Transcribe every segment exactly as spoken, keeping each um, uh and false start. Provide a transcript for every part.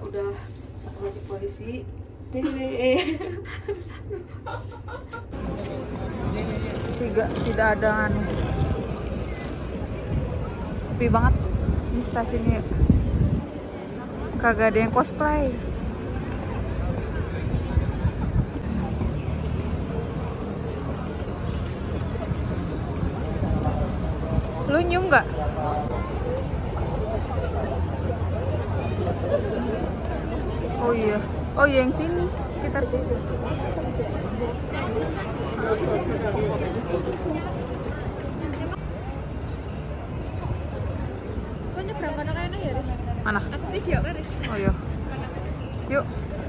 udah pakai baju polisi. Tiga, tidak ada anu. Sepi banget ini stasiunnya. Kagak ada yang cosplay. Lu nyium nggak? Oh iya, oh iya yang sini, sekitar sini. Kok nyebrang mana kayaknya ya, Riz? Mana? Aku video kan, Riz? Oh iya. Yuk.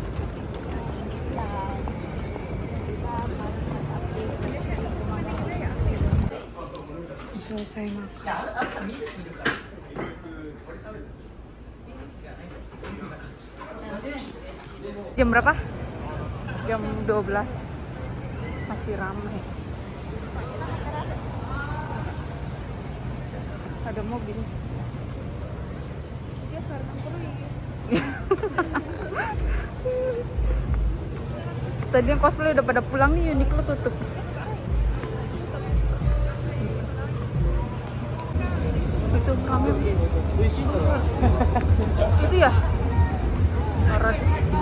Selesai makan. Jam berapa? Jam dua belas. Masih ramai. Ada mobil. Dia karena perlu. Tadi yang cosplay udah pada pulang nih, Uniqlo tutup. Itu kami itu ya orang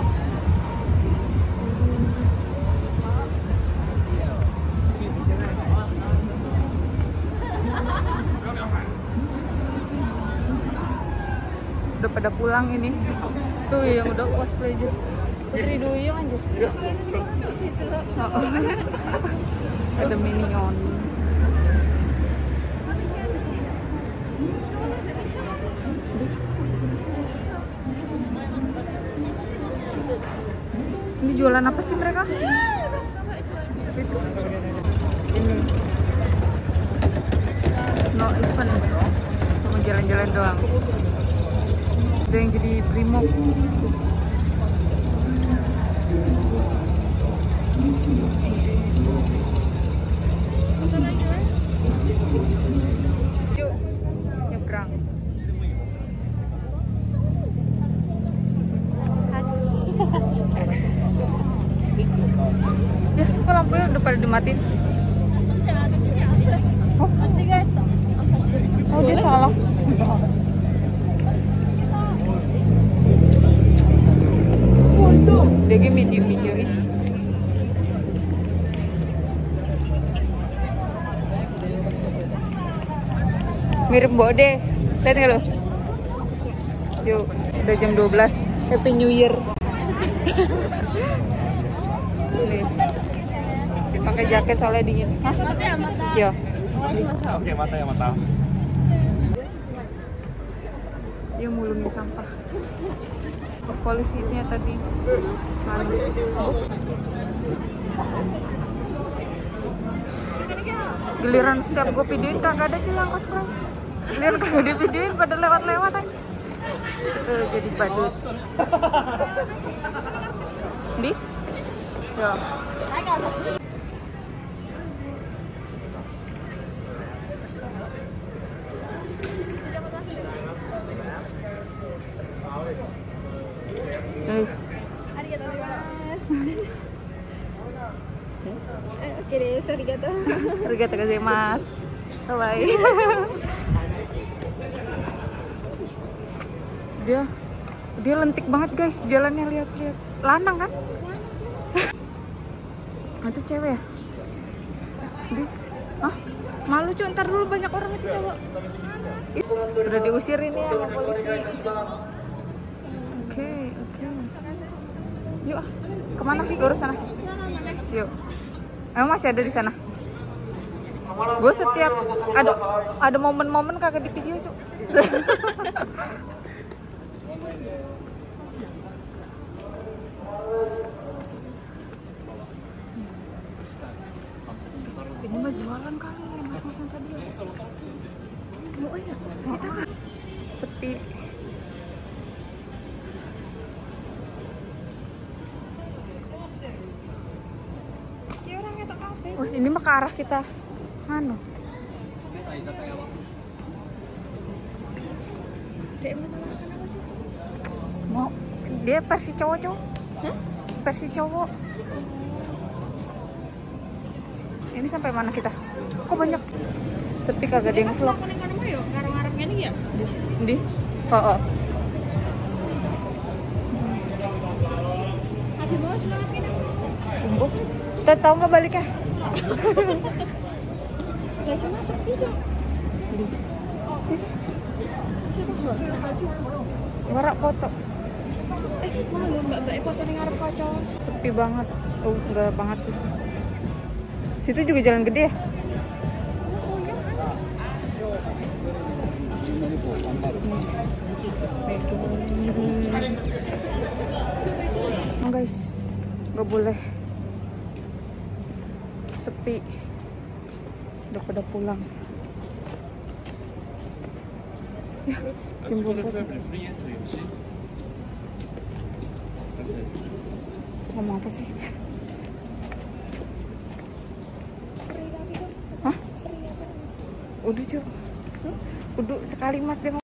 udah pada pulang ini. Tuh yang udah cosplay aja Putri Duyung anjir. Oh, ada Minion. Ini jualan apa sih mereka? Itu. Ini. No event. Cuma jalan-jalan doang. Ada yang jadi brimob. Yuk, nyebrang. Ya, kok lampunya udah pada dimatiin? Oh, oh dia salah. D G medium-medium ini. Mirip Bode. Lihat nggak lo? Yuk, udah jam dua belas. Happy New Year. Nih. Pakai jaket soalnya dingin. Hah? Iya. Oke, mata ya mata. Dia mulungin sampah. Polisinya tadi halus. Giliran setiap gue videoin kagak ada tuh yang cosplay. Giliran kagak di videoin pada lewat-lewat aja. Tuh jadi badut. Di? Ya. Nice. Arigatou gozaimasu. Oke deh, arigatou. Arigatou gozaimasu. Bye. Dia dia lentik banget guys, jalannya lihat-lihat. Lanang kan? Itu cewek ya? Di, ah, malu cuy, ntar dulu banyak orang itu cowok. Udah diusir ini ya sama polisi. Oke, oke. Yuk, ah, kemana? Lurus sana. Yuk. Emang masih ada di sana? Gue setiap ada ada momen-momen kagak di video cuy. Ini mah jualan kali ya mas yang tadi. Mau ya? Kita sepi. Oh, ini mah ke arah kita. Anu. Mau Dia versi cowok cowok. Hah? Versi cowok. Ini sampai mana kita? Kok banyak? Sepi kagak ada yang vlog. Aku neng kono yo, ngarep-ngarepnya nih ya. Di? Oh, oh. Ada bawa semangat ini. Tunggu. Kita tahu nggak baliknya? Ya cuma sepi tuh. Warak foto. Eh, malu mbak-mbak foto ning ngarep kaca. Sepi banget. Oh, enggak banget sih. Situ juga jalan gede ya? Oh, guys, nggak boleh sepi. Udah pada pulang. Ya, timbul foto. Ngomong apa sih? Hah? Udah, Cuk. Udah sekalimat dia ngomong.